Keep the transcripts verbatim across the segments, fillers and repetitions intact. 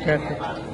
कैसे?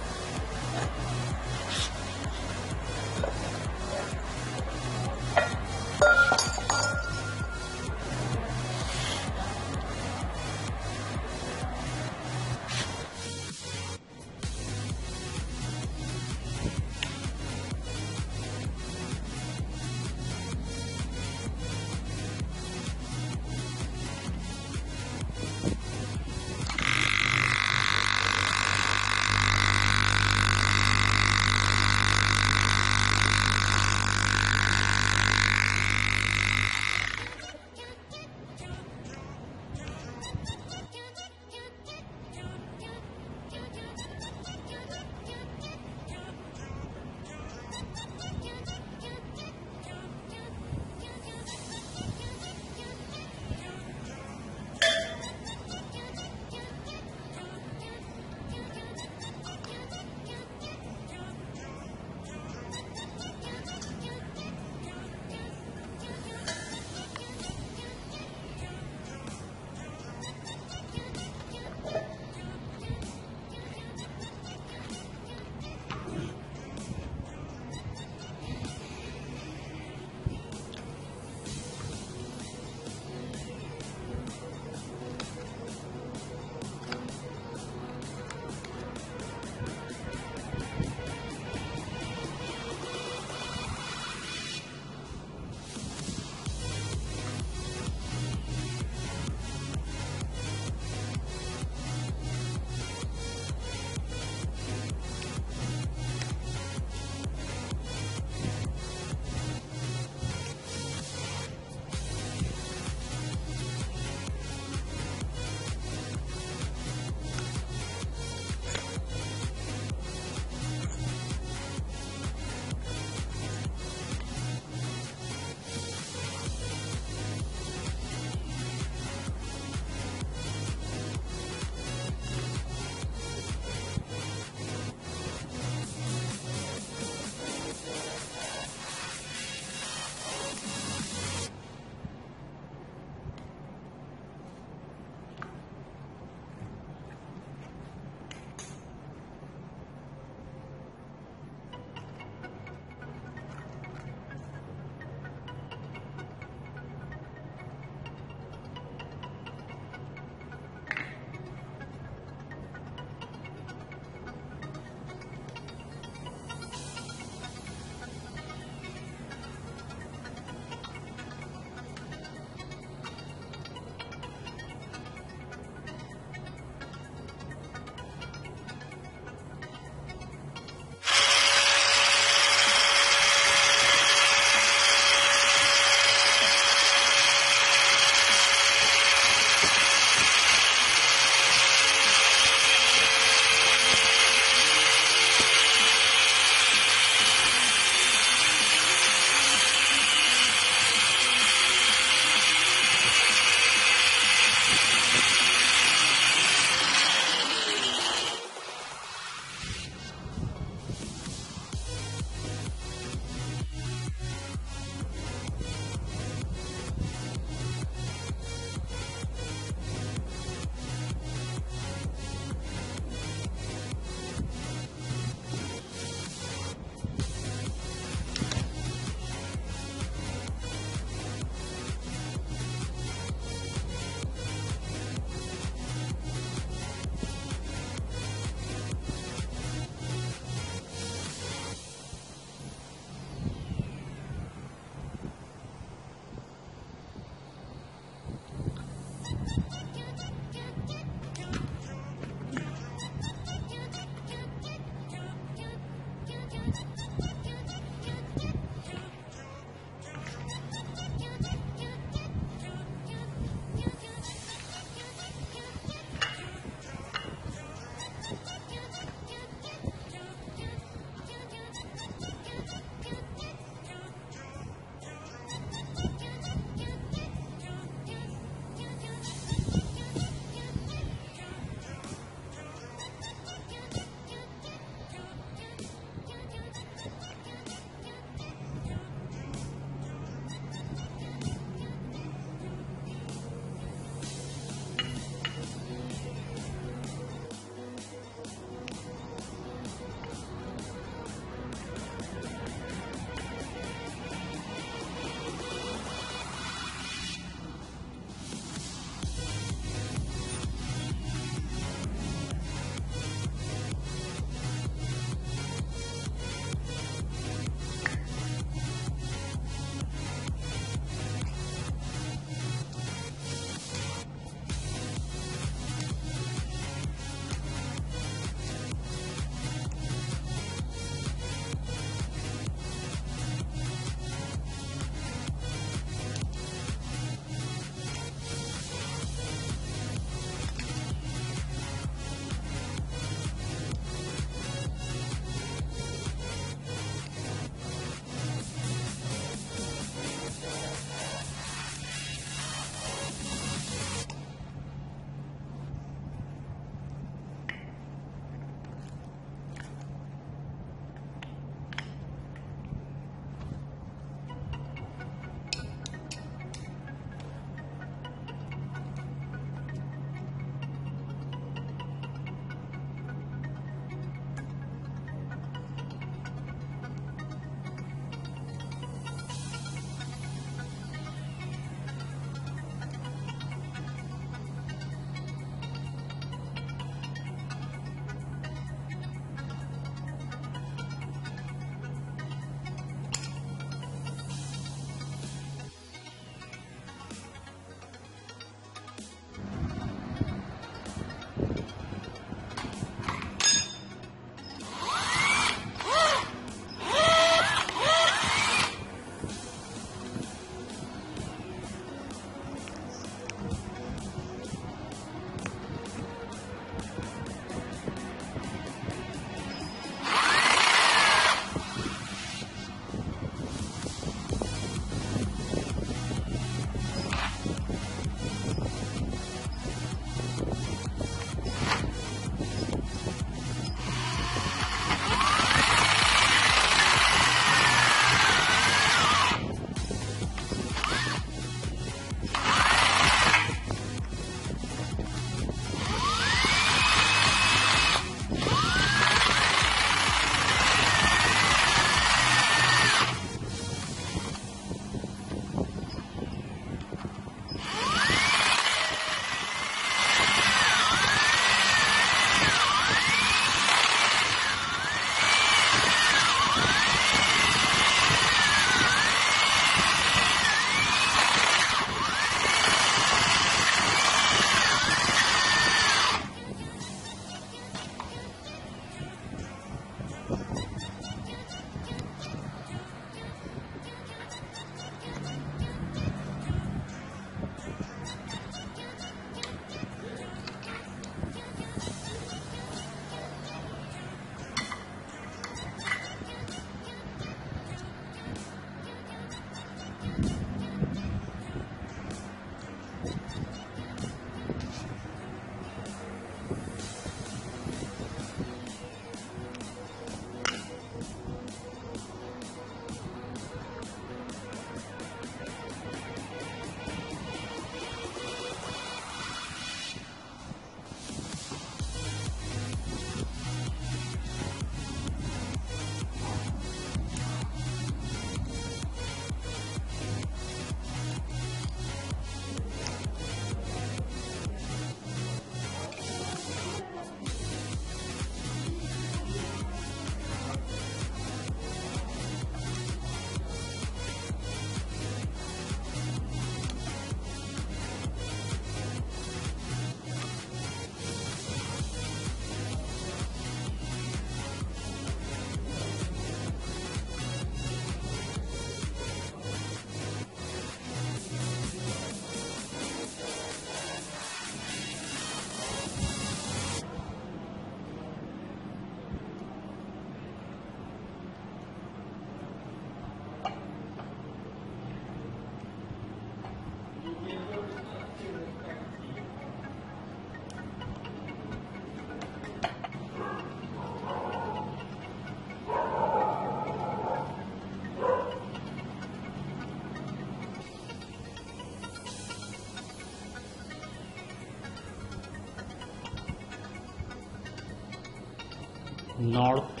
North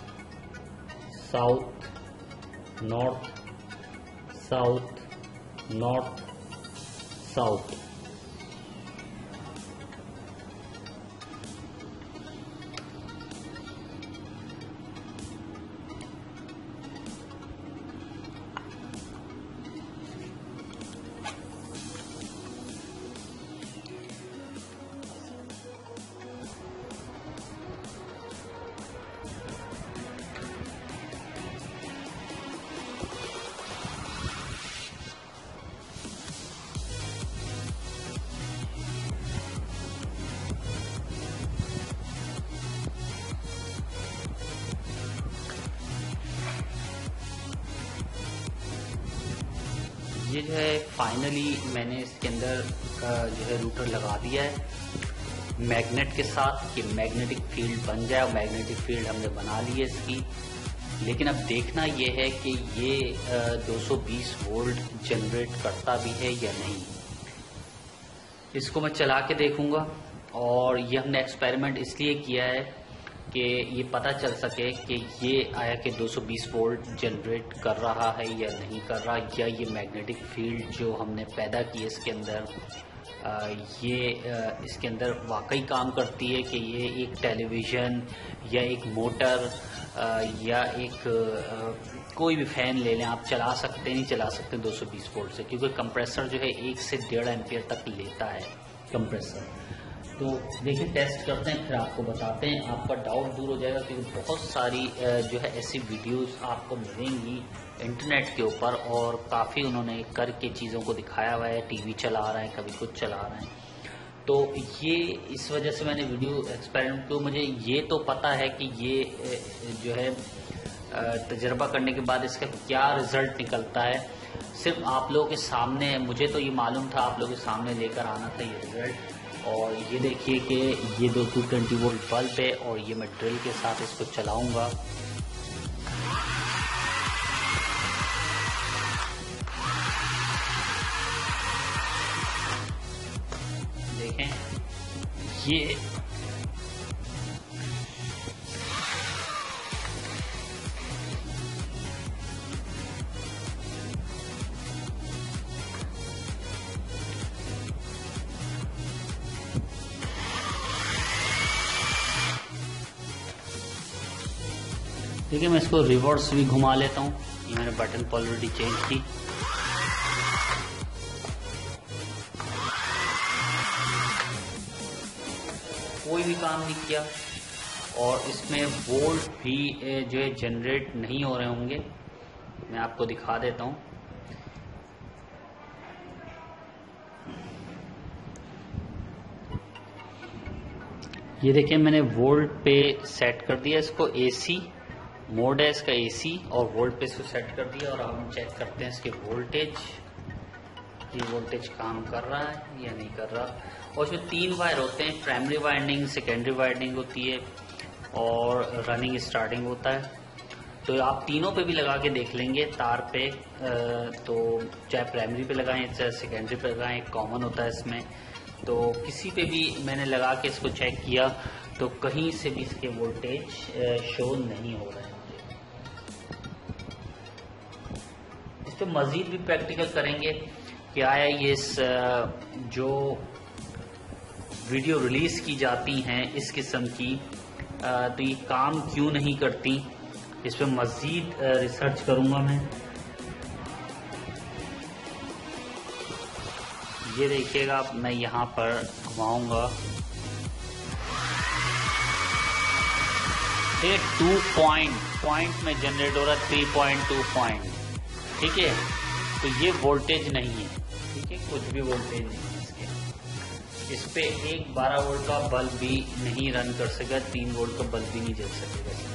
south, north south, north south. ये जो है फाइनली मैंने इसके अंदर जो है रूटर लगा दिया है मैग्नेट के साथ कि मैग्नेटिक फील्ड बन जाए, और मैग्नेटिक फील्ड हमने बना ली है इसकी। लेकिन अब देखना ये है कि ये दो सौ बीस वोल्ट जनरेट करता भी है या नहीं। इसको मैं चला के देखूंगा, और ये हमने एक्सपेरिमेंट इसलिए किया है कि ये पता चल सके कि ये आया कि दो सौ बीस वोल्ट जनरेट कर रहा है या नहीं कर रहा, या ये मैग्नेटिक फील्ड जो हमने पैदा की है इसके अंदर आ, ये आ, इसके अंदर वाकई काम करती है कि ये एक टेलीविज़न या एक मोटर आ, या एक आ, कोई भी फैन ले लें आप, चला सकते नहीं चला सकते दो सौ बीस वोल्ट से, क्योंकि कंप्रेसर जो है एक से डेढ़ एम्पियर तक लेता है कंप्रेसर। तो देखिए टेस्ट करते हैं, फिर आपको बताते हैं, आपका डाउट दूर हो जाएगा, क्योंकि बहुत सारी जो है ऐसी वीडियोस आपको मिलेंगी इंटरनेट के ऊपर, और काफ़ी उन्होंने करके चीज़ों को दिखाया हुआ है, टीवी चला रहे हैं, कभी कुछ चला रहे हैं। तो ये इस वजह से मैंने वीडियो एक्सपेरिमेंट को, मुझे ये तो पता है कि ये जो है तजर्बा करने के बाद इसका क्या रिज़ल्ट निकलता है, सिर्फ आप लोगों के सामने, मुझे तो ये मालूम था, आप लोगों के सामने लेकर आना था ये रिज़ल्ट। और ये देखिए कि ये दो सौ बीस वोल्ट बल्ब है, और ये मैं ड्रिल के साथ इसको चलाऊंगा। देखें ये देखिए, मैं इसको रिवर्स भी घुमा लेता हूँ। ये मैंने बटन ऑलरेडी चेंज की। कोई भी काम नहीं किया, और इसमें वोल्ट भी जो है जनरेट नहीं हो रहे होंगे। मैं आपको दिखा देता हूँ। ये देखिए मैंने वोल्ट पे सेट कर दिया इसको, एसी मोड है इसका, एसी और वोल्ट पे इसको सेट कर दिया। और अब हम चेक करते हैं इसके वोल्टेज, ये वोल्टेज काम कर रहा है या नहीं कर रहा। और इसमें तीन वायर होते हैं, प्राइमरी वाइंडिंग, सेकेंडरी वाइंडिंग होती है, और रनिंग स्टार्टिंग होता है। तो आप तीनों पे भी लगा के देख लेंगे तार पे, तो चाहे प्राइमरी पे लगाएं चाहे सेकेंडरी पे लगाएं, एक कॉमन होता है इसमें। तो किसी पे भी मैंने लगा के इसको चेक किया तो कहीं से भी इसके वोल्टेज शो नहीं हो रहे हैं। इस पर मजीद भी प्रैक्टिकल करेंगे कि आया ये जो वीडियो रिलीज की जाती हैं इस किस्म की, तो ये काम क्यों नहीं करती, इस पर मजीद रिसर्च करूंगा मैं। ये देखिएगा, मैं यहाँ पर घुमाऊंगा, ये टू पॉइंट पॉइंट में जनरेट हो रहा है, थ्री पॉइंट टू पॉइंट, ठीक है। तो ये वोल्टेज नहीं है, ठीक है, कुछ भी वोल्टेज नहीं है इसके। इस पे एक बारह वोल्ट का बल्ब भी नहीं रन कर सकेगा, तीन वोल्ट का बल्ब भी नहीं जल सकेगा इसमें।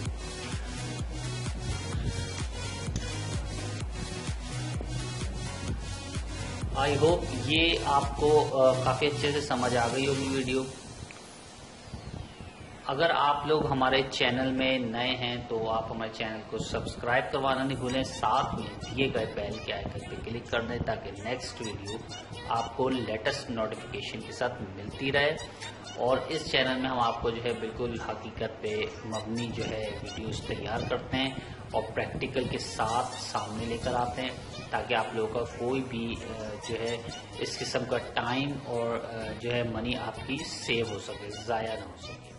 आई होप ये आपको काफी अच्छे से समझ आ गई होगी वीडियो। अगर आप लोग हमारे चैनल में नए हैं तो आप हमारे चैनल को सब्सक्राइब करवाना नहीं भूलें, साथ में दिए गए बेल के आइकन पे क्लिक कर दें ताकि नेक्स्ट वीडियो आपको लेटेस्ट नोटिफिकेशन के साथ मिलती रहे। और इस चैनल में हम आपको जो है बिल्कुल हकीकत पे मबनी जो है वीडियोस तैयार करते हैं और प्रैक्टिकल के साथ सामने लेकर आते हैं ताकि आप लोगों का कोई भी जो है इस किस्म का टाइम और जो है मनी आपकी सेव हो सके, ज़ाया ना हो सके।